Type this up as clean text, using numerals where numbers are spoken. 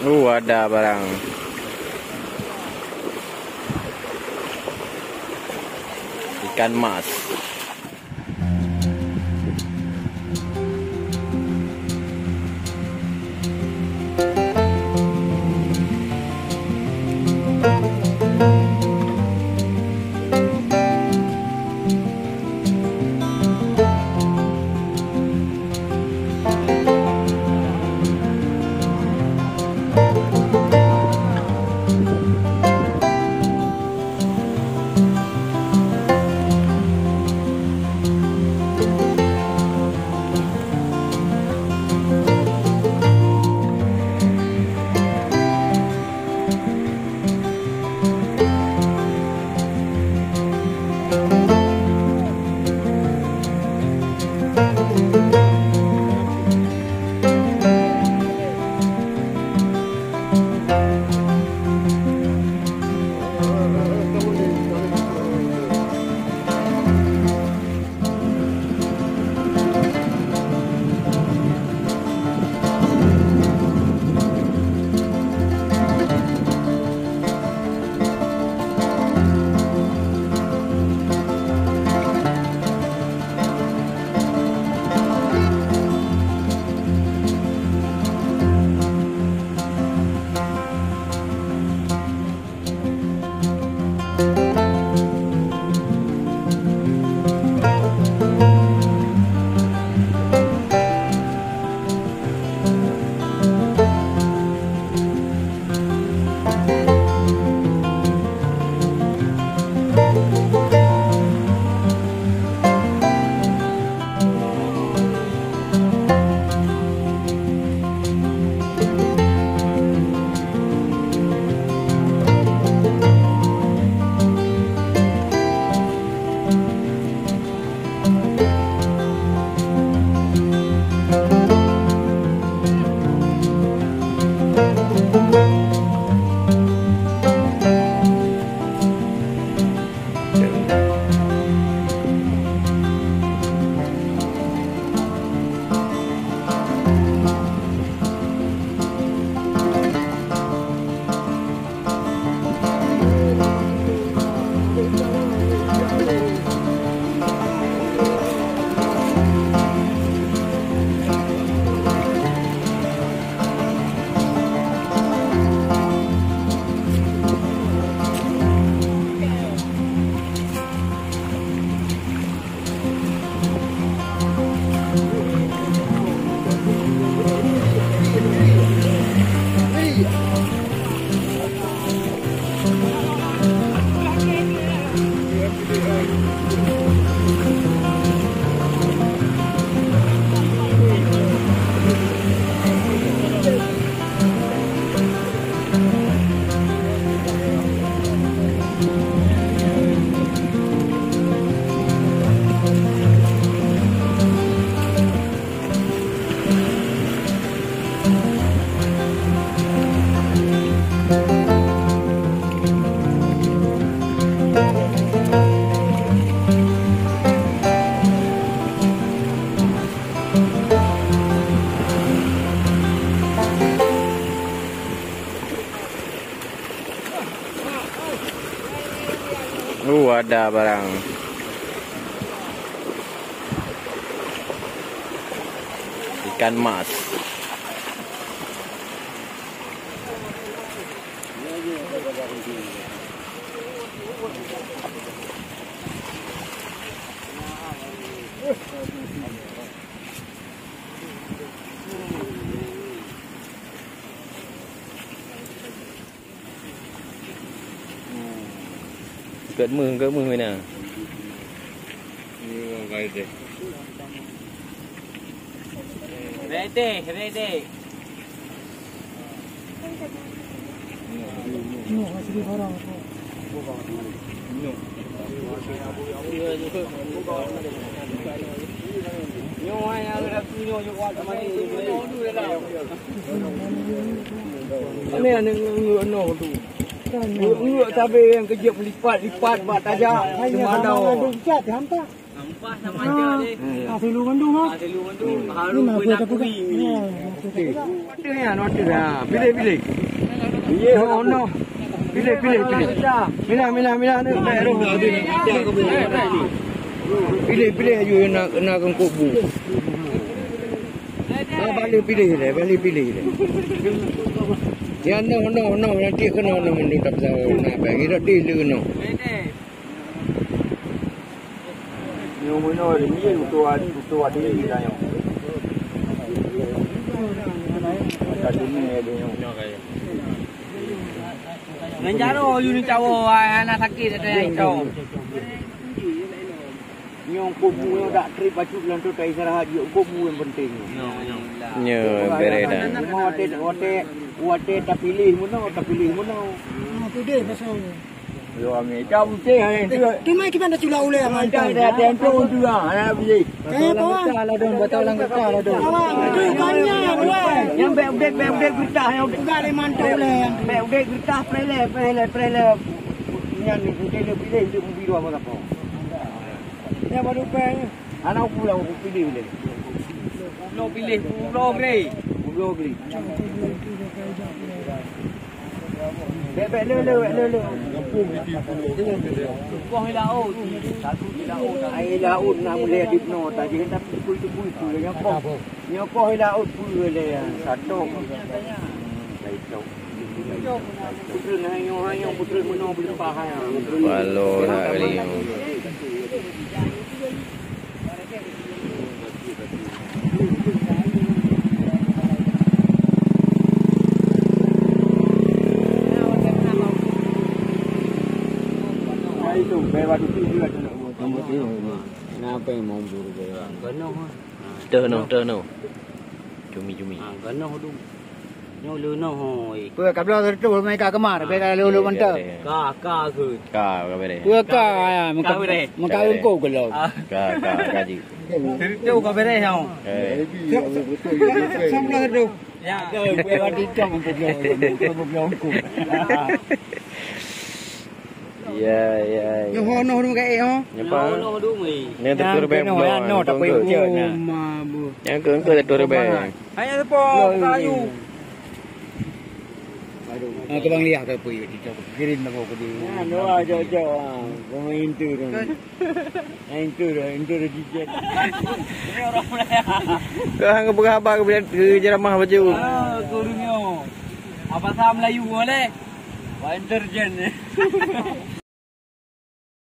Ada barang. Ikan mas. Ada barang. Ikan mas. Cỡ mưa người nào. Ready. Ini yang ngựa tu. Ngựa tapi yang kerja lipat buat aja. Semua dah. Pas sama aja deh. Telu mandu mah. Telu mandu. Ini Haru mah kuih tapi kan. Ada yang ada. Pilih. Ye ono. Pilih. Mila ni. Pilih ayu nak kubu. Balik pilih. Yang no nanti kena mendu tak tahu nak bagi dah deal no. Yo mono ni tu ada ni dah yo. Tadi ni ada yo. Nanjaro you ni cawo anak sakit ada yang cawo. Yang kubu yang tak trip baju bulan tu tak istirahat yo kubu yang penting. Nya bereda. Wate tak pilih mana. Tu dia pasal. Yo ambil jam teh yang tu. Tu mai kita nak cula ule yang Ada tempo tu lah. Ada pilih. Betul lang kata lah dong. Tu banyak boleh. Yang update berita yang Juga ada mantau ule yang. update berita prele. Yang ni dia pilih dia biru apa. Yang baru pe. Anak pulang pilih. Pulau pilih pulau grey. Bebek le. Buang laut. Satu laut. Air laut nak boleh dipno tadi kita pukul tu yang koh laut pun le satu. Putra hayong putra meno belum paham. Palo nak kali. Itu bebas tu juga tu nak. Kenapa mau buru bebas? Terno. Cumi. Gano tu. Nyo lu no hoi. Pua kabla tu mai ka kemar, be ka lu mantap. Ka ke. Ka bere. Pua ka muka ko kalau. Ka gaji. Tu ka bere hao. Samlah tu. Ya. Bebas di tong belum ko. Ya. Yo hono ka ho. Nyapa. No du mi. Ni tetur be. No tak payah je na. Yang ke tetur be. Hanya tu po kayu. Ke bang lihat ke pui di jauh. Kirim nak ko di. No jauh. Kau intu tu. Intu di jet. Ini orang mana? Kau hang berapa ke jeramah baju. Gurunya. Apa sah Melayu boleh? Interjen.